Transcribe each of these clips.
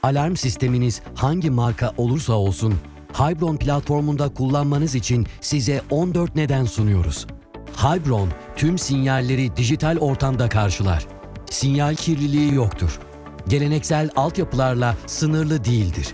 alarm sisteminiz hangi marka olursa olsun, Hybron platformunda kullanmanız için size 14 neden sunuyoruz. Hybron tüm sinyalleri dijital ortamda karşılar. Sinyal kirliliği yoktur. Geleneksel altyapılarla sınırlı değildir.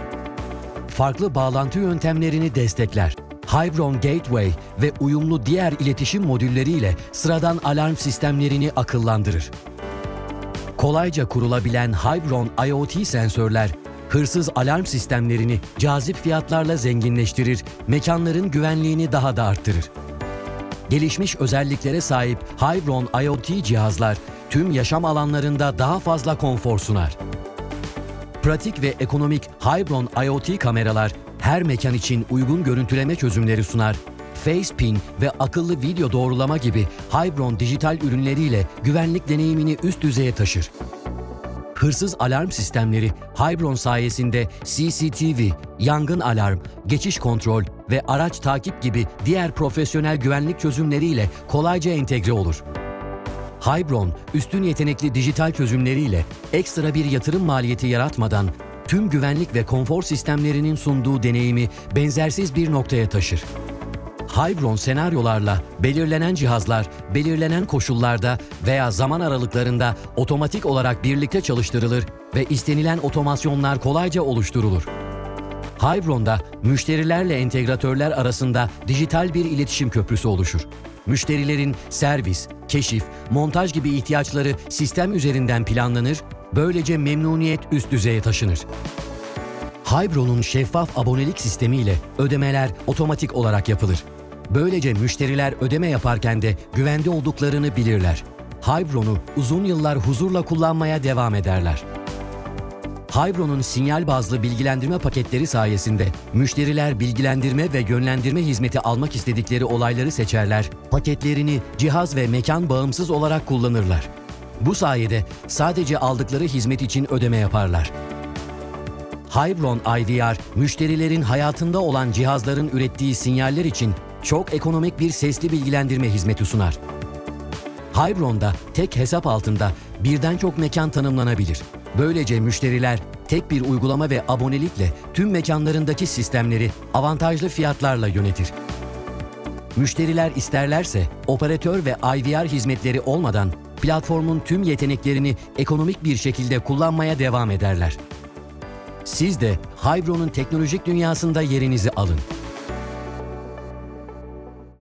Farklı bağlantı yöntemlerini destekler. Hybron Gateway ve uyumlu diğer iletişim modülleriyle sıradan alarm sistemlerini akıllandırır. Kolayca kurulabilen Hybron IoT sensörler, hırsız alarm sistemlerini cazip fiyatlarla zenginleştirir, mekanların güvenliğini daha da arttırır. Gelişmiş özelliklere sahip Hybron IoT cihazlar, tüm yaşam alanlarında daha fazla konfor sunar. Pratik ve ekonomik Hybron IoT kameralar, her mekan için uygun görüntüleme çözümleri sunar. FacePin ve akıllı video doğrulama gibi Hybron dijital ürünleriyle güvenlik deneyimini üst düzeye taşır. Hırsız alarm sistemleri Hybron sayesinde CCTV, yangın alarm, geçiş kontrol ve araç takip gibi diğer profesyonel güvenlik çözümleriyle kolayca entegre olur. Hybron, üstün yetenekli dijital çözümleriyle ekstra bir yatırım maliyeti yaratmadan tüm güvenlik ve konfor sistemlerinin sunduğu deneyimi benzersiz bir noktaya taşır. Hybron senaryolarla belirlenen cihazlar, belirlenen koşullarda veya zaman aralıklarında otomatik olarak birlikte çalıştırılır ve istenilen otomasyonlar kolayca oluşturulur. Hybron'da müşterilerle entegratörler arasında dijital bir iletişim köprüsü oluşur. Müşterilerin servis, keşif, montaj gibi ihtiyaçları sistem üzerinden planlanır, böylece memnuniyet üst düzeye taşınır. Hybron'un şeffaf abonelik sistemiyle ödemeler otomatik olarak yapılır. Böylece müşteriler ödeme yaparken de güvende olduklarını bilirler. Hybron'u uzun yıllar huzurla kullanmaya devam ederler. Hybron'un sinyal bazlı bilgilendirme paketleri sayesinde müşteriler bilgilendirme ve yönlendirme hizmeti almak istedikleri olayları seçerler, paketlerini cihaz ve mekan bağımsız olarak kullanırlar. Bu sayede sadece aldıkları hizmet için ödeme yaparlar. Hybron IVR, müşterilerin hayatında olan cihazların ürettiği sinyaller için çok ekonomik bir sesli bilgilendirme hizmeti sunar. Hybron'da tek hesap altında birden çok mekan tanımlanabilir. Böylece müşteriler tek bir uygulama ve abonelikle tüm mekanlarındaki sistemleri avantajlı fiyatlarla yönetir. Müşteriler isterlerse operatör ve IVR hizmetleri olmadan platformun tüm yeteneklerini ekonomik bir şekilde kullanmaya devam ederler. Siz de Hybron'un teknolojik dünyasında yerinizi alın.